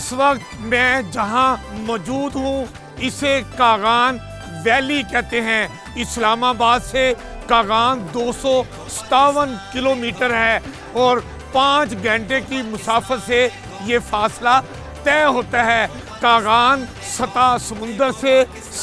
इस वक्त मैं जहां मौजूद हूं इसे कागान वैली कहते हैं। इस्लामाबाद से कागान 257 किलोमीटर है और 5 घंटे की मुसाफत से ये फासला तय होता है। कागान सतह समुंदर से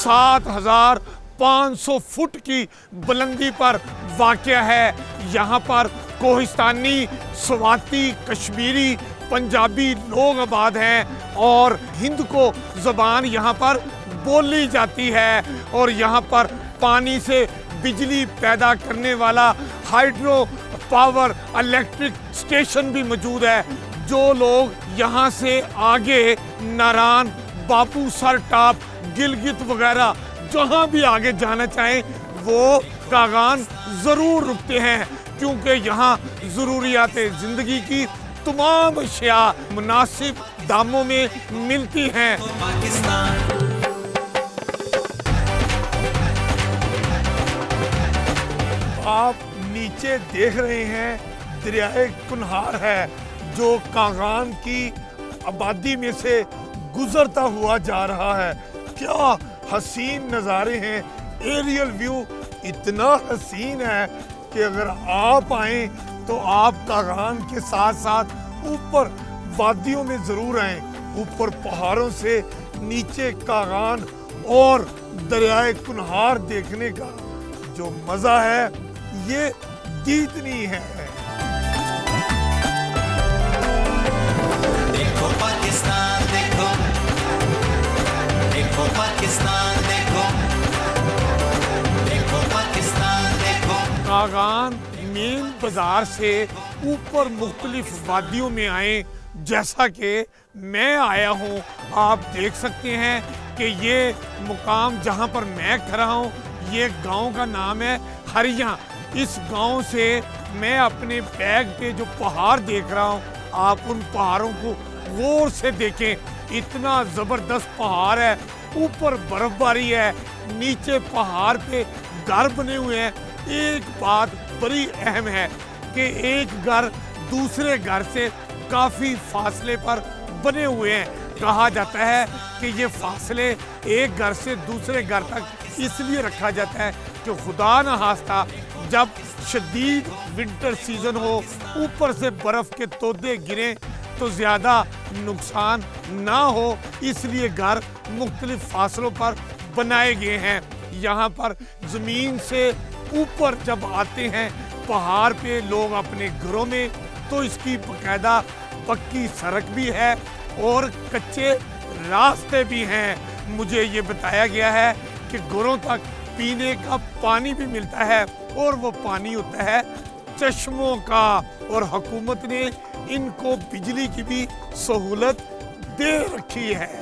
7500 फुट की बुलंदी पर वाक़या है। यहाँ पर कोहिस्तानी, स्वाती, कश्मीरी, पंजाबी लोग आबाद हैं और हिंद को ज़बान यहाँ पर बोली जाती है। और यहाँ पर पानी से बिजली पैदा करने वाला हाइड्रो पावर इलेक्ट्रिक स्टेशन भी मौजूद है। जो लोग यहाँ से आगे नारान, बापू सर टॉप, गिलगित वगैरह जहाँ भी आगे जाना चाहें वो कागान ज़रूर रुकते हैं, क्योंकि यहाँ ज़रूरियात ज़िंदगी की तमाम अशिया मुनासिब दामों में मिलती हैं। आप नीचे देख रहे हैं दरियाए कुन्हार है जो कागान की आबादी में से गुजरता हुआ जा रहा है। क्या हसीन नज़ारे हैं। एरियल व्यू इतना हसीन है कि अगर आप आए तो आप कागान के साथ साथ ऊपर वादियों में ज़रूर आएं। ऊपर पहाड़ों से नीचे कागान और दरियाए कुन्हार देखने का जो मज़ा है ये दीदनी है। देखो पाकिस्तान, देखो देखो पाकिस्तान, देखो देखो पाकिस्तान, देखो। कागान मेन बाजार से ऊपर मुख्तलिफ वादियों में आए, जैसा कि मैं आया हूँ। आप देख सकते हैं कि ये मुकाम जहाँ पर मैं खड़ा हूँ ये गांव का नाम है हरिया। इस गांव से मैं अपने बैग पे जो पहाड़ देख रहा हूँ, आप उन पहाड़ों को गौर से देखें। इतना ज़बरदस्त पहाड़ है, ऊपर बर्फबारी है, नीचे पहाड़ पे घर बने हुए हैं। एक बात बड़ी अहम है कि एक घर दूसरे घर से काफ़ी फासले पर बने हुए हैं। कहा जाता है कि ये फासले एक घर से दूसरे घर तक इसलिए रखा जाता है कि खुदा न खास्ता जब शदीद विंटर सीजन हो, ऊपर से बर्फ़ के तोदे गिरें तो ज़्यादा नुकसान ना हो, इसलिए घर मुख्तलिफ फासलों पर बनाए गए हैं। यहाँ पर ज़मीन से ऊपर जब आते हैं पहाड़ पे लोग अपने घरों में, तो इसकी बाकायदा पक्की सड़क भी है और कच्चे रास्ते भी हैं। मुझे ये बताया गया है कि घरों तक पीने का पानी भी मिलता है और वो पानी होता है चश्मों का, और हुकूमत ने इनको बिजली की भी सहूलत दे रखी है।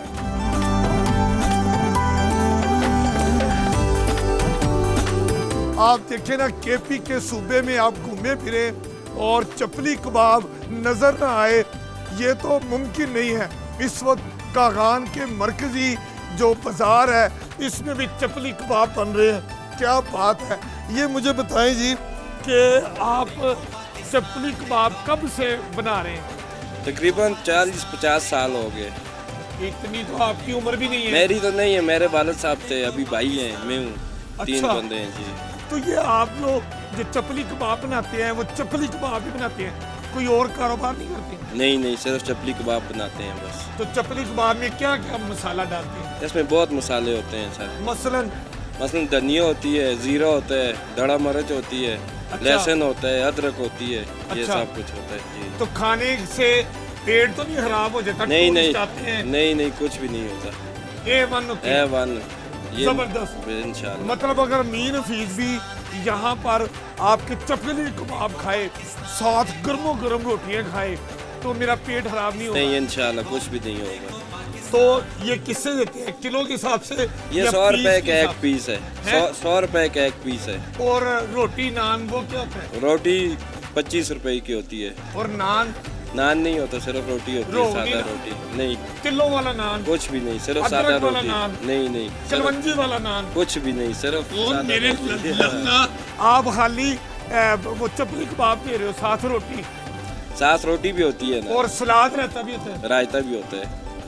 आप देखें ना, केपी के सूबे में आप घूमे फिरे और चपली कबाब नजर ना आए, ये तो मुमकिन नहीं है। इस वक्त कागान के मरकजी जो बाजार है इसमें भी चपली कबाब बन रहे हैं। क्या बात है। ये मुझे बताएं जी कि आप चपली कबाब कब से बना रहे हैं? तकरीबन 40-50 साल हो गए। इतनी तो आपकी उम्र भी नहीं है। मेरी तो नहीं है, मेरे वालिद साहब थे, अभी भाई हैं, मैं हूँ। अच्छा। 3 बंदे हैं जी। तो ये आप लोग जो चपली कबाब बनाते हैं वो चपली कबाब ही बनाते हैं, कोई और कारोबार नहीं करते? नहीं, सिर्फ चपली कबाब बनाते हैं बस। तो चपली कबाब में क्या क्या मसाला डालते हैं? इसमें बहुत मसाले होते हैं सर। मसलन धनिया होती है, जीरा होता है, दड़ा मिर्च होती है, अच्छा। लहसुन होता है, अदरक होती है, ये अच्छा। सब कुछ होता है जी। तो खाने से पेट तो नहीं खराब हो जाता? नहीं, कुछ भी नहीं होता। A1 होती है। A1 जबरदस्त। इंशाल्लाह। मतलब अगर मीन हफीज भी यहाँ पर आपके चपली कबाब खाए, साथ गर्मो गर्म रोटियाँ खाए, तो मेरा पेट खराब नहीं होगा? नहीं, इंशाल्लाह कुछ भी नहीं होगा। तो ये किससे देते हैं? किलो के हिसाब से? ये 100 रुपए का एक पीस है। 100 रुपए का एक पीस है। और रोटी नान वो क्या होता है? रोटी 25 रुपए की होती है। और नान? नान नहीं होता, सिर्फ रोटी होती है, सादा रोटी। नहीं, किलो वाला नान? कुछ भी नहीं, सिर्फ सादा रोटी। नहीं, कलवंजी वाला नान? कुछ भी नहीं, सिर्फ मेरे आप खाली वो चपली कबाब दे रहे हो, साथ रोटी? साथ रोटी भी होती है ना। और सलाद रहता भी होता है? रायता भी होता है।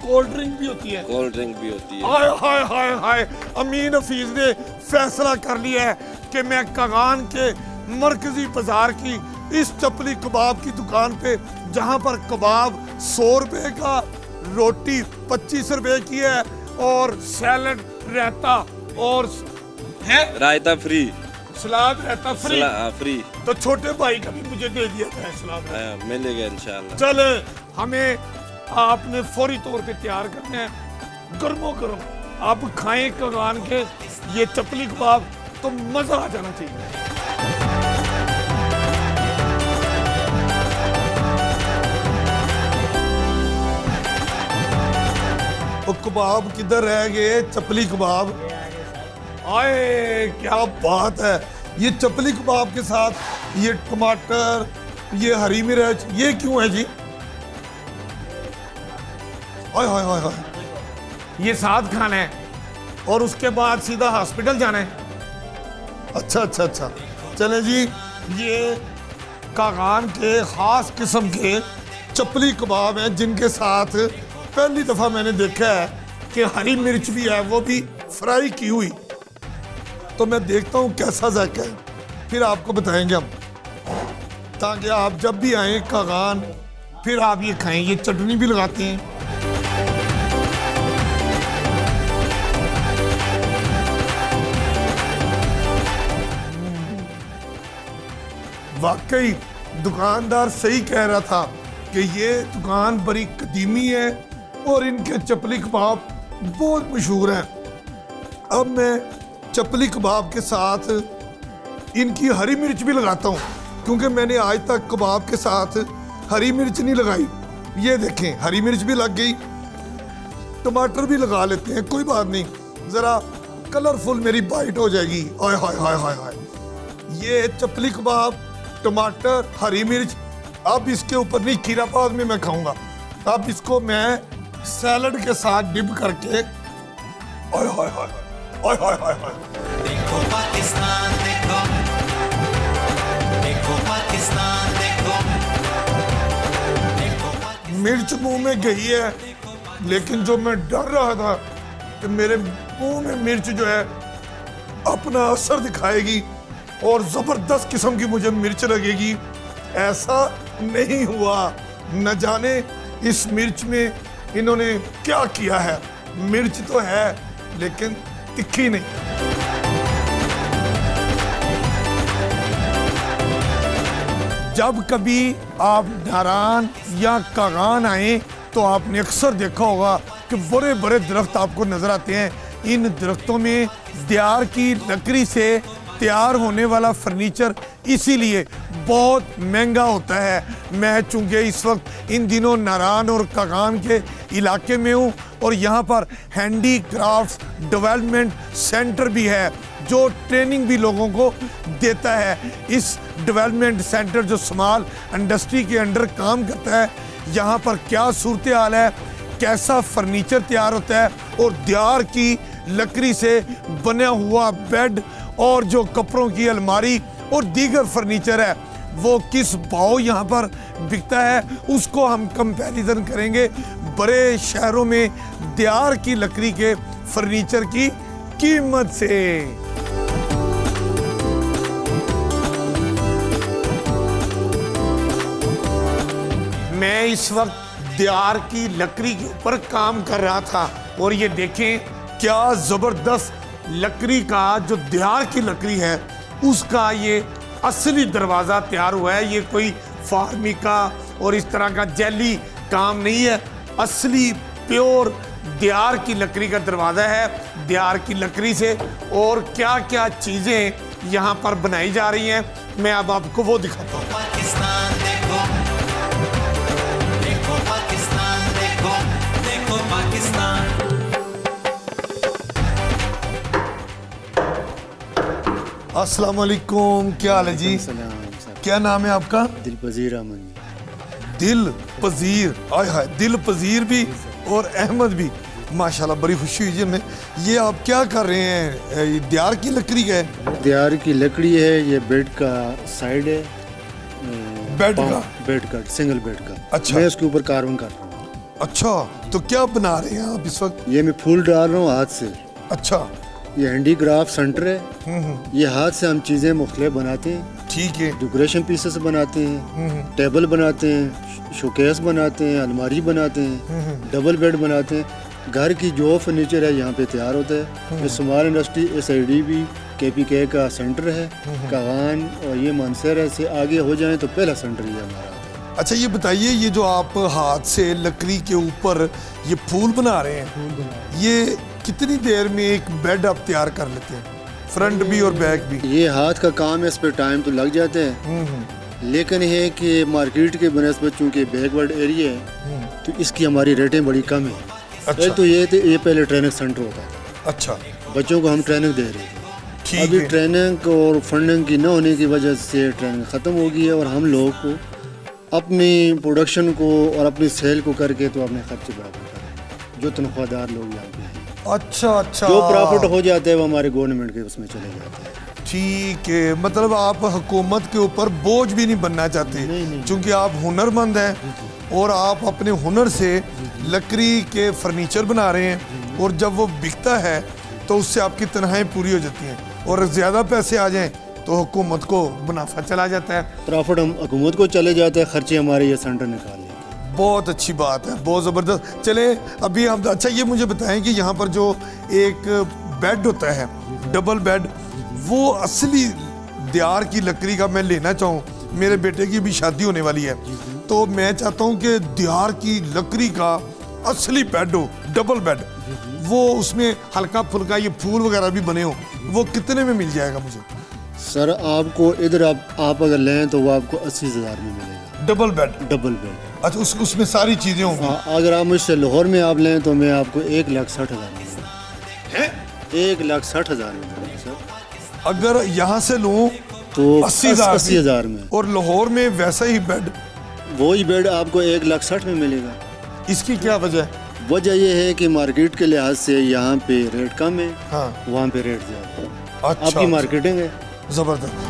कोल्ड ड्रिंक भी होती है? कोल्ड ड्रिंक भी होती है। हाय हाय हाय हाय, अमीन हफीज ने फैसला कर लिया है कि मैं कगान के मरकजी बाजार की इस चपली कबाब की दुकान पे, जहां पर कबाब 100 रुपए का, रोटी 25 रुपए की है और सैलड रहता और है रायता फ्री, सलाद रहता फ्री। फ्री। तो छोटे भाई का भी मुझे दे दिया था सलाद। मिलेगा इंशाल्लाह। चल, हमें आपने फौरी तौर पे तैयार करना है गर्मो गर्म। आप खाएं कगान के ये चपली कबाब तो मजा आ जाना चाहिए। वो कबाब किधर रह गए? चपली कबाब आए, क्या बात है। ये चपली कबाब के साथ ये टमाटर, ये हरी मिर्च, ये क्यों है जी? हाय हाय हाय हाय, ये साथ खाना है और उसके बाद सीधा हॉस्पिटल जाना है। अच्छा अच्छा अच्छा, चले जी। ये कागान के खास किस्म के चपली कबाब हैं जिनके साथ पहली दफा मैंने देखा है कि हरी मिर्च भी है, वो भी फ्राई की हुई। तो मैं देखता हूँ कैसा जायका है, फिर आपको बताएंगे हम, ताकि आप जब भी आए कागान फिर आप ये खाएं। ये चटनी भी लगाते हैं। वाकई दुकानदार सही कह रहा था कि ये दुकान बड़ी कदीमी है और इनके चपली कबाब बहुत मशहूर हैं। अब मैं चपली कबाब के साथ इनकी हरी मिर्च भी लगाता हूँ, क्योंकि मैंने आज तक कबाब के साथ हरी मिर्च नहीं लगाई। ये देखें, हरी मिर्च भी लग गई, टमाटर भी लगा लेते हैं, कोई बात नहीं, ज़रा कलरफुल मेरी बाइट हो जाएगी। हाय हाय हाय हाय हाय। ये चपली कबाब, टमाटर, हरी मिर्च। अब इसके ऊपर नहीं, खीरा बाद में मैं खाऊंगा। अब इसको मैं सैलड के साथ डिप करके, हाय हाय हाय हाय हाय हाय हाय। देखो पाकिस्तान देखो, देखो पाकिस्तान देखो, देखो मिर्च मुंह में गई है, लेकिन जो मैं डर रहा था कि मेरे मुंह में मिर्च जो है अपना असर दिखाएगी और जबरदस्त किस्म की मुझे मिर्च लगेगी, ऐसा नहीं हुआ। न जाने इस मिर्च में इन्होंने क्या किया है। मिर्च तो है लेकिन तिखी नहीं। जब कभी आप नारान या कागान आए तो आपने अक्सर देखा होगा कि बड़े बड़े दरख्त आपको नजर आते हैं। इन दरख्तों में देयार की लकड़ी से तैयार होने वाला फर्नीचर इसीलिए बहुत महंगा होता है। मैं चूंकि इस वक्त इन दिनों नारान और कागान के इलाके में हूँ और यहाँ पर हैंडी क्राफ्ट डेवलपमेंट सेंटर भी है जो ट्रेनिंग भी लोगों को देता है। इस डेवलपमेंट सेंटर जो स्मॉल इंडस्ट्री के अंडर काम करता है, यहाँ पर क्या सूरत हाल है, कैसा फर्नीचर तैयार होता है और देयार की लकड़ी से बना हुआ बेड और जो कपड़ों की अलमारी और दीगर फर्नीचर है वो किस भाव यहाँ पर बिकता है, उसको हम कंपैरिजन करेंगे बड़े शहरों में देयार की लकड़ी के फर्नीचर की कीमत से। मैं इस वक्त देयार की लकड़ी के ऊपर काम कर रहा था और ये देखें क्या जबरदस्त लकड़ी का, जो देयार की लकड़ी है उसका ये असली दरवाज़ा तैयार हुआ है। ये कोई फार्मिका और इस तरह का जेली काम नहीं है, असली प्योर देयार की लकड़ी का दरवाज़ा है, देयार की लकड़ी से। और क्या क्या चीज़ें यहाँ पर बनाई जा रही हैं मैं अब आपको वो दिखाता हूँ। पाकिस्तान देखो, देखो पाकिस्तान देखो, देखो पाकिस्तान। अस्सलाम वालेकुम, क्या हाल है जी? क्या नाम है आपका? दिलपजीर अहमद। दिल पजीर, आय हाय, दिल पजीर भी और अहमद भी, माशाल्लाह बड़ी खुशी हुई जी हमें। ये आप क्या कर रहे हैं? ये देयार की लकड़ी है? देयार की लकड़ी है, ये बेड का साइड है, बेड का? बेड का, सिंगल बेड का। अच्छा। मैं इसके ऊपर कार्बन कर रहा हूँ। अच्छा, तो क्या बना रहे हैं आप इस वक्त? ये मैं फूल डाल रहा हूँ हाथ से। अच्छा, ये हैंडीक्राफ्ट सेंटर है। ये हाथ से हम चीज़ें मुख्तलिफ बनाते हैं। ठीक है। डेकोरेशन पीसेस बनाते हैं, टेबल बनाते हैं, शोकेस बनाते हैं, अलमारी बनाते हैं, डबल बेड बनाते हैं। घर की जो फर्नीचर है यहाँ पे तैयार होता है। ये स्मॉल इंडस्ट्री SIDB KPK का सेंटर है। कागान और ये मानसर से आगे हो जाएं तो पहला सेंटर ये हमारा आता है। अच्छा, ये बताइए, ये जो आप हाथ से लकड़ी के ऊपर ये फूल बना रहे हैं, ये कितनी देर में एक बेड आप तैयार कर लेते हैं, फ्रंट भी और बैक भी? ये हाथ का काम है, इस पे टाइम तो लग जाते हैं, लेकिन ये कि मार्केट के बनस्बत चूँकि बैकवर्ड एरिया है तो इसकी हमारी रेटें बड़ी कम है। अच्छा। एक तो ये पहले ट्रेनिंग सेंटर होता था। अच्छा, बच्चों को हम ट्रेनिंग दे रहे थे। ठीक अभी है। ट्रेनिंग और फंडिंग की न होने की वजह से ट्रेनिंग ख़त्म हो गई है और हम लोग को अपनी प्रोडक्शन को और अपनी सेल को करके तो अपने खर्चे बराबर करें। जो तनख्वाहदार लोग यहाँ पे हैं, अच्छा अच्छा, जो प्रॉफिट हो जाते हैं वो हमारे गवर्नमेंट के उसमें चले जाते हैं। ठीक है। मतलब आप हुकूमत के ऊपर बोझ भी नहीं बनना चाहते, क्योंकि आप हुनरमंद हैं और आप अपने हुनर से लकड़ी के फर्नीचर बना रहे हैं, और जब वो बिकता है तो उससे आपकी तनख्वाहें पूरी हो जाती हैं, और ज़्यादा पैसे आ जाएं तो हुकूमत को मुनाफा चला जाता है। प्रॉफिट हम हुकूमत को चले जाते हैं, खर्चे हमारे ये सेंटर निकाल लेते हैं। बहुत अच्छी बात है, बहुत ज़बरदस्त। चले अभी हम, अच्छा ये मुझे बताएं कि यहाँ पर जो एक बेड होता है, डबल बेड, वो असली दियार की लकड़ी का मैं लेना चाहूँ, मेरे बेटे की भी शादी होने वाली है, तो मैं चाहता हूँ कि दियार की लकड़ी का असली बेड हो, डबल बेड, वो उसमें हल्का फुल्का ये फूल वगैरह भी बने हो, वो कितने में मिल जाएगा मुझे? सर आपको इधर आप अगर लें तो वो आपको 80,000 में मिलेगा। Double bed? Double bed. अच्छा, उसमें सारी चीज़ें होंगी? हाँ, अगर आप मुझसे लाहौर में आप लें तो मैं आपको 1,60,000 में मिलेगा। 1,60,000 में मिलेगा सर। अगर यहाँ से लूँ तो 80,000 में, और लाहौर में वैसा ही बेड? वही बेड आपको 1,60,000 में मिलेगा। इसकी क्या वजह है? वजह यह है कि मार्केट के लिहाज से यहाँ पे रेट कम है, हाँ। वहाँ पे रेट ज़्यादा है। अच्छा, आपकी मार्केटिंग है। ज़बरदस्त।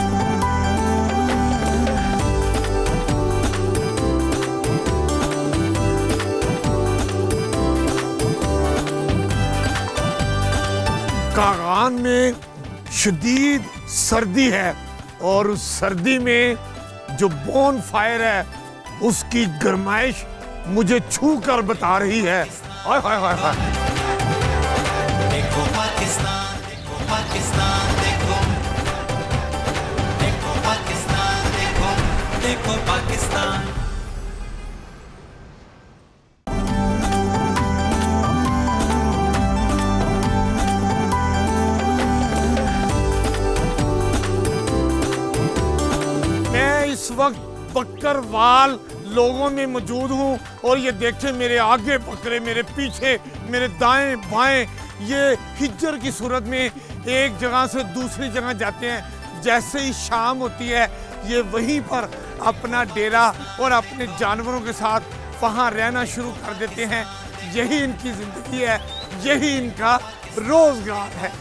कागान में शदीद सर्दी है और उस सर्दी में जो बोन फायर है उसकी गरमाइश मुझे छू कर बता रही है। हाय हाय हाय हाय। देखो पाकिस्तान, देखो पाकिस्तान, देखो देखो पाकिस्तान, देखो देखो पाकिस्तान। मैं इस वक्त बकरवाल लोगों में मौजूद हूँ और ये देखें, मेरे आगे बकरे, मेरे पीछे, मेरे दाएं बाएं, ये हिज्जर की सूरत में एक जगह से दूसरी जगह जाते हैं। जैसे ही शाम होती है ये वहीं पर अपना डेरा और अपने जानवरों के साथ वहाँ रहना शुरू कर देते हैं। यही इनकी ज़िंदगी है, यही इनका रोज़गार है।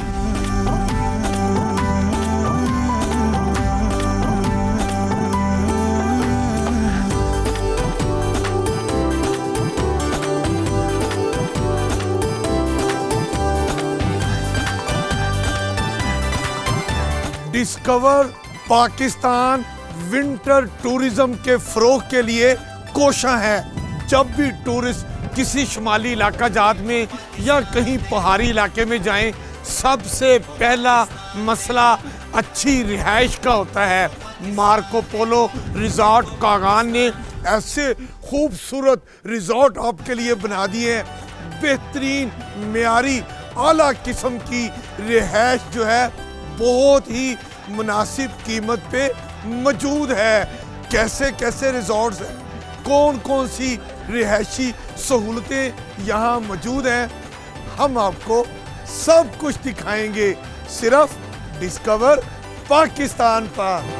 डिस्कवर पाकिस्तान विंटर टूरिज्म के फ़रोग के लिए कोशा है। जब भी टूरिस्ट किसी शुमाली इलाका जात में या कहीं पहाड़ी इलाके में जाएं, सबसे पहला मसला अच्छी रिहाइश का होता है। मार्को पोलो रिजॉर्ट कागान ने ऐसे खूबसूरत रिजॉर्ट आपके लिए बना दिए हैं। बेहतरीन मेयारी आला किस्म की रिहाइश जो है बहुत ही मुनासिब कीमत पे मौजूद है। कैसे कैसे रिजॉर्ट्स हैं, कौन कौन सी रिहायशी सहूलतें यहाँ मौजूद हैं, हम आपको सब कुछ दिखाएंगे सिर्फ डिस्कवर पाकिस्तान पर।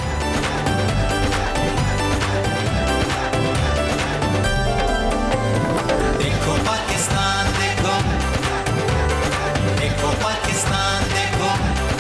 देखो पाकिस्तान, देखो देखो पाकिस्तान, देखो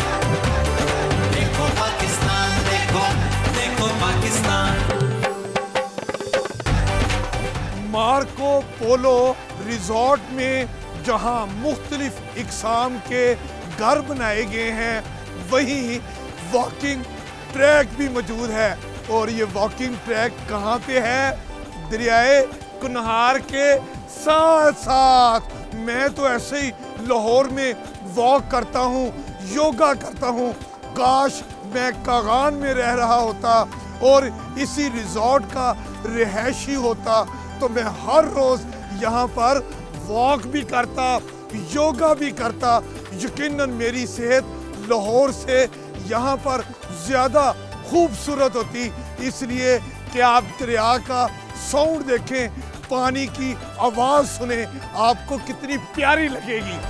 देखो पाकिस्तान, देखो देखो पाकिस्तान। मार्को पोलो रिजॉर्ट में जहां मुख्तलिफ इकसाम के घर बनाए गए हैं, वहीं वॉकिंग ट्रैक भी मौजूद है। और ये वॉकिंग ट्रैक कहाँ पे है? दरियाए कुनहार के साथ साथ। मैं तो ऐसे ही लाहौर में वॉक करता हूँ, योगा करता हूँ। काश मैं कागान में रह रहा होता और इसी रिजॉर्ट का रिहायशी होता, तो मैं हर रोज यहाँ पर वॉक भी करता, योगा भी करता। यकीनन मेरी सेहत लाहौर से यहाँ पर ज़्यादा खूबसूरत होती, इसलिए कि आप दरिया का साउंड देखें, पानी की आवाज़ सुने, आपको कितनी प्यारी लगेगी।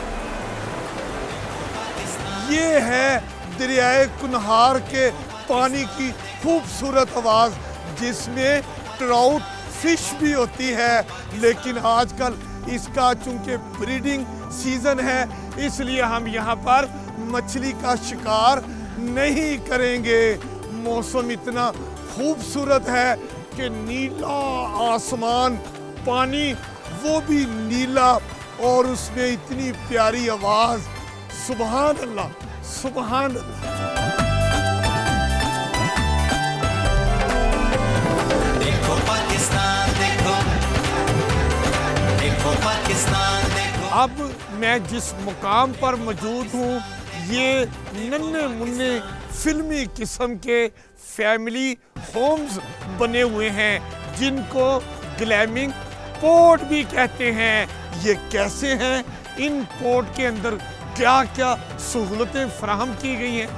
ये है दरियाए कुनहार के पानी की खूबसूरत आवाज़, जिसमें ट्राउट फिश भी होती है। लेकिन आजकल इसका चूंकि ब्रीडिंग सीजन है, इसलिए हम यहाँ पर मछली का शिकार नहीं करेंगे। मौसम इतना खूबसूरत है कि नीला आसमान, पानी वो भी नीला, और उसमें इतनी प्यारी आवाज़। सुभान अल्लाह, सुभान अल्लाह। देखो पाकिस्तान, देखो देखो पाकिस्तान, देखो। अब मैं जिस मुकाम पर मौजूद हूँ, ये नन्हे मुन्ने फिल्मी किस्म के फैमिली होम्स बने हुए हैं, जिनको ग्लैमिंग पोर्ट भी कहते हैं। ये कैसे हैं? इन पोर्ट के अंदर क्या क्या सहूलतें फराहम की गई हैं?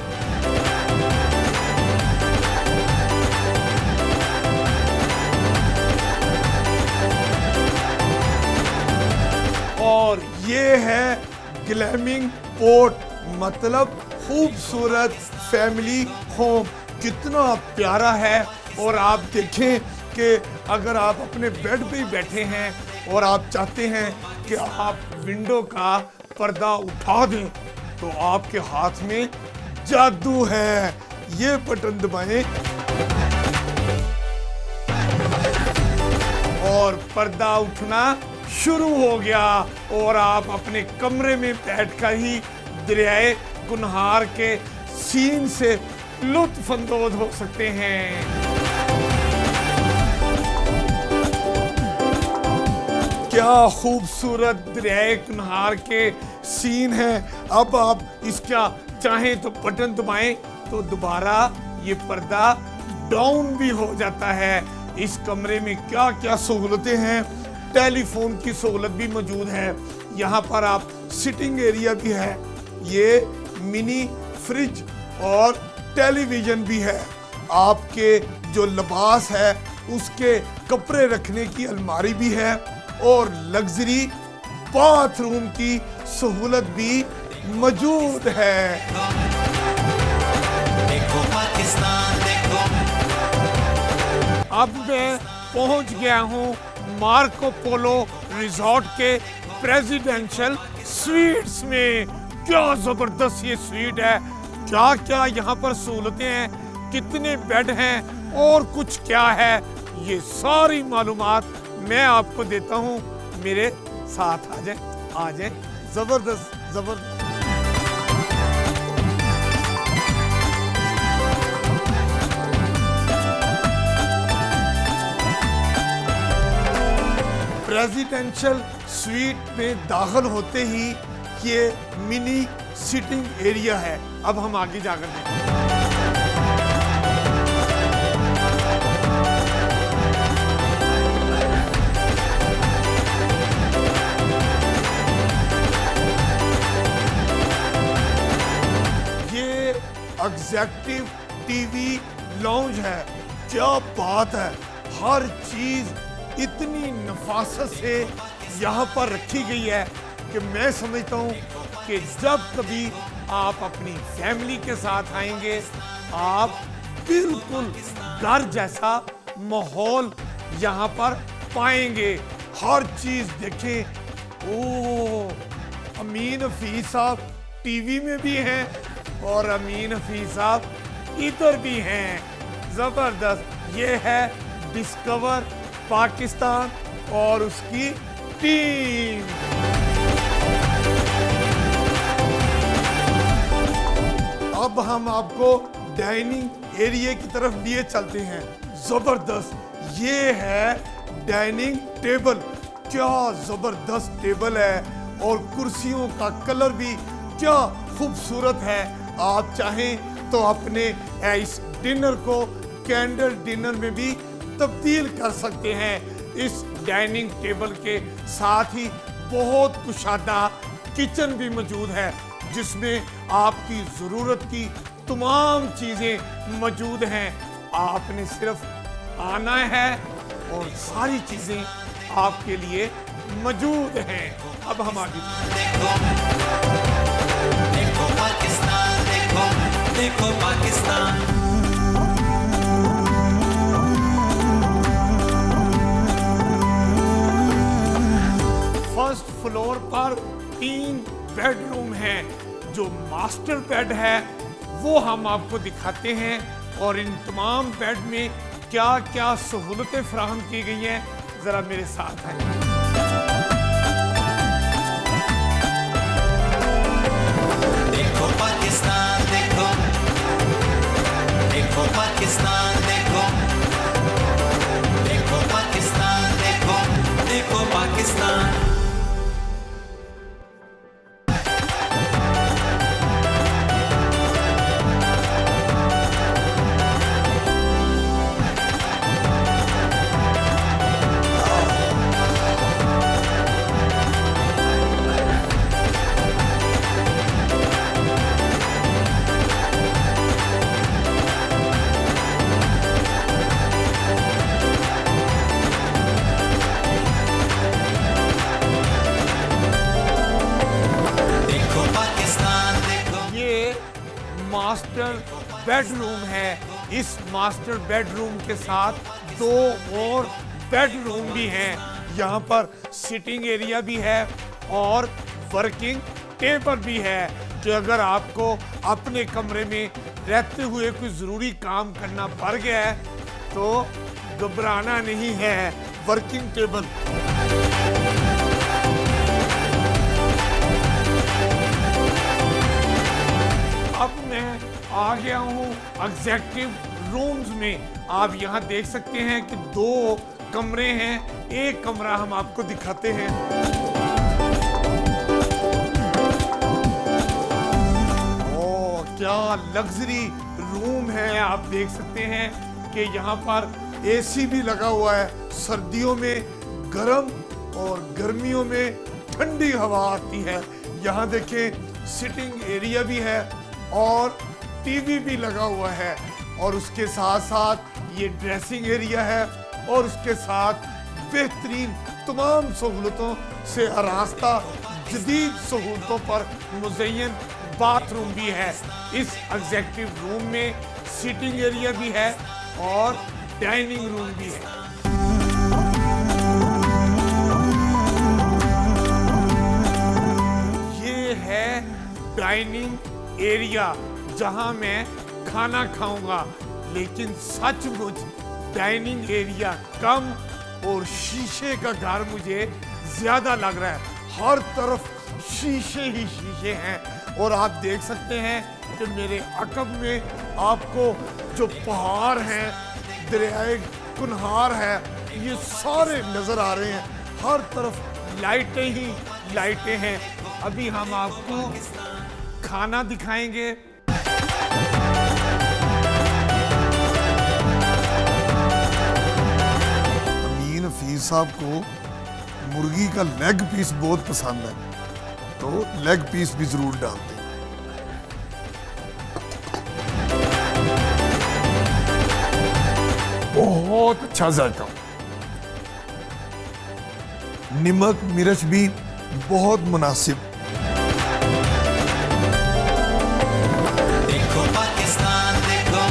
और ये है ग्लैमिंग पोर्ट, मतलब खूबसूरत फैमिली होम। कितना प्यारा है। और आप देखें कि अगर आप अपने बेड पे ही बैठे हैं और आप चाहते हैं कि आप विंडो का पर्दा उठा दें, तो आपके हाथ में जादू है। ये बटन दबाएं और पर्दा उठना शुरू हो गया, और आप अपने कमरे में बैठकर ही दरियाए कुनहार के सीन से लुत्फ अंदोज हो सकते हैं। क्या खूबसूरत दरियाए कुनहार के सीन है। अब आप इसका चाहें तो बटन दबाएं तो दोबारा ये पर्दा डाउन भी हो जाता है। इस कमरे में क्या क्या सहूलतें हैं? टेलीफोन की सहूलत भी मौजूद है। यहाँ पर आप सिटिंग एरिया भी है, ये मिनी फ्रिज और टेलीविजन भी है। आपके जो लिबास है उसके कपड़े रखने की अलमारी भी है, और लग्जरी बाथरूम की सहूलत भी मौजूद है। देखो पाकिस्तान, देखो। अब मैं पहुंच गया हूं मार्को पोलो रिजॉर्ट के प्रेसिडेंशियल स्वीट्स में। क्या जबरदस्त ये स्वीट है। क्या क्या यहाँ पर सहूलतें हैं, कितने बेड हैं और कुछ क्या है, ये सारी मालूमात मैं आपको देता हूँ। मेरे साथ आ जाए। जबरदस्त जबरदस्त। प्रेसिडेंशियल स्वीट में दाखिल होते ही ये मिनी सिटिंग एरिया है। अब हम आगे जाकर देखें। ये एग्जेक्टिव टीवी लाउंज है। क्या बात है। हर चीज इतनी नफासत से यहाँ पर रखी गई है कि मैं समझता हूँ कि जब कभी आप अपनी फैमिली के साथ आएंगे, आप बिल्कुल घर जैसा माहौल यहाँ पर पाएंगे। हर चीज देखें। ओह, अमीन हफीज साहब टीवी में भी हैं और अमीन हफीज साहब इधर भी हैं। जबरदस्त। ये है डिस्कवर पाकिस्तान और उसकी टीम। अब हम आपको डाइनिंग एरिया की तरफ लिए चलते हैं। जबरदस्त, ये है डाइनिंग टेबल। क्या जबरदस्त टेबल है और कुर्सियों का कलर भी क्या खूबसूरत है। आप चाहें तो अपने इस डिनर को कैंडल डिनर में भी तब्दील कर सकते हैं। इस डाइनिंग टेबल के साथ ही बहुत कुशादा किचन भी मौजूद है, जिसमें आपकी ज़रूरत की तमाम चीज़ें मौजूद हैं। आपने सिर्फ आना है और सारी चीज़ें आपके लिए मौजूद हैं। अब हम आगे देखो देखो पाकिस्तान, देखो देखो पाकिस्तान। फर्स्ट फ्लोर पर 3 बेडरूम हैं। जो मास्टर बेड है वो हम आपको दिखाते हैं और इन तमाम बेड में क्या क्या सहूलतें फराहम की गई हैं, जरा मेरे साथ हैं। देखो पाकिस्तान, देखो देखो पाकिस्तान, देखो देखो पाकिस्तान, देखो देखो पाकिस्तान। मास्टर बेडरूम है। इस मास्टर बेडरूम के साथ 2 और बेडरूम भी हैं। यहाँ पर सिटिंग एरिया भी है और वर्किंग टेबल भी है, कि अगर आपको अपने कमरे में रहते हुए कोई ज़रूरी काम करना पड़ गया है तो घबराना नहीं है। Working table. अब मैं आ गया हूँ एग्जेक्टिव रूम्स में। आप यहाँ देख सकते हैं कि 2 कमरे हैं, एक कमरा हम आपको दिखाते हैं। ओह, क्या लग्जरी रूम है। आप देख सकते हैं कि यहाँ पर एसी भी लगा हुआ है। सर्दियों में गर्म और गर्मियों में ठंडी हवा आती है। यहाँ देखें, सिटिंग एरिया भी है और टीवी भी लगा हुआ है, और उसके साथ साथ ये ड्रेसिंग एरिया है और उसके साथ बेहतरीन तमाम सहूलतों से आरास्ता जदीद सहूलतों पर मुज़य्यन बाथरूम भी है। इस एग्जेक्टिव रूम में सिटिंग एरिया भी है और डाइनिंग रूम भी है। ये है डाइनिंग एरिया जहां मैं खाना खाऊंगा, लेकिन सचमुच डाइनिंग एरिया कम और शीशे का घर मुझे ज्यादा लग रहा है। हर तरफ शीशे ही शीशे हैं और आप देख सकते हैं कि मेरे अकब में आपको जो पहाड़ हैं, दरियाए कुनहार है, ये सारे नजर आ रहे हैं। हर तरफ लाइटें ही लाइटें हैं। अभी हम आपको खाना दिखाएंगे। अमीन हफीज साहब को मुर्गी का लेग पीस बहुत पसंद है, तो लेग पीस भी जरूर डालते हैं। बहुत अच्छा जायका, नमक मिर्च भी बहुत मुनासिब। देखो पाकिस्तान, देखो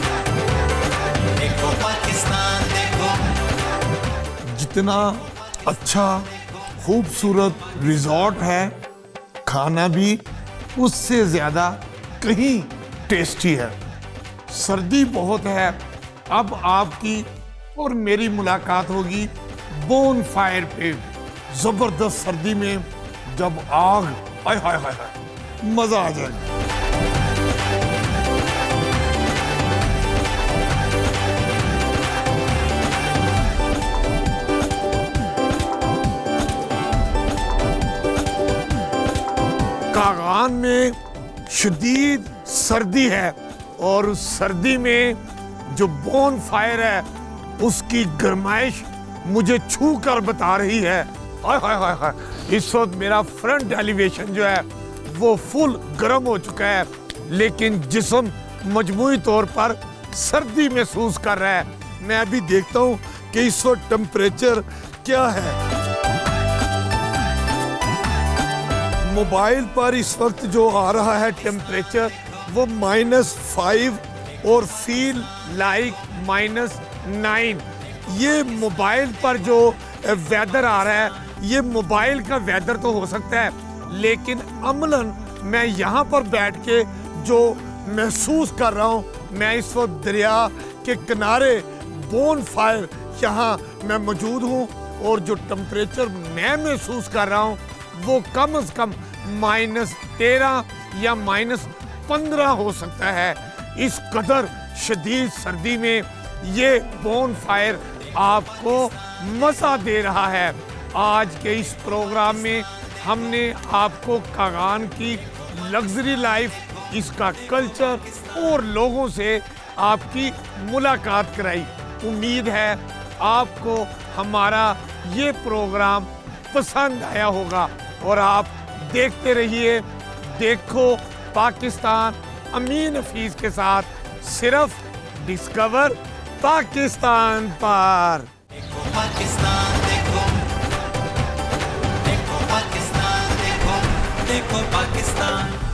देखो पाकिस्तान, देखो। जितना अच्छा खूबसूरत रिजॉर्ट है, खाना भी उससे ज्यादा कहीं टेस्टी है। सर्दी बहुत है। अब आपकी और मेरी मुलाकात होगी बोन फायर पे जबरदस्त सर्दी में जब आग, हाय हाय हाय हाय, मजा आ जाएगा। कागान में शदीद सर्दी है और उस सर्दी में जो बोन फायर है उसकी गर्माइश मुझे छू कर बता रही है। हाय हाय हाय हाय, इस वक्त मेरा फ्रंट एलिवेशन जो है वो फुल गर्म हो चुका है, लेकिन जिस्म मजमूई तौर पर सर्दी महसूस कर रहा है। मैं अभी देखता हूँ कि इस वक्त टेम्परेचर क्या है। मोबाइल पर इस वक्त जो आ रहा है टेम्परेचर वो -5 और फील लाइक -9। ये मोबाइल पर जो वेदर आ रहा है ये मोबाइल का वेदर तो हो सकता है, लेकिन अमलन मैं यहाँ पर बैठ के जो महसूस कर रहा हूँ, मैं इस वक्त दरिया के किनारे बोन फायर यहाँ मैं मौजूद हूँ और जो टेम्परेचर मैं महसूस कर रहा हूँ वो कम से कम -13 या -15 हो सकता है। इस कदर शदीद सर्दी में ये बोन फायर आपको मज़ा दे रहा है। आज के इस प्रोग्राम में हमने आपको कागान की लग्जरी लाइफ, इसका कल्चर और लोगों से आपकी मुलाकात कराई। उम्मीद है आपको हमारा ये प्रोग्राम पसंद आया होगा और आप देखते रहिए देखो पाकिस्तान अमीन हफीज के साथ, सिर्फ डिस्कवर पाकिस्तान पर। पाकिस्तान देखो, देखो पाकिस्तान देखो, देखो पाकिस्तान।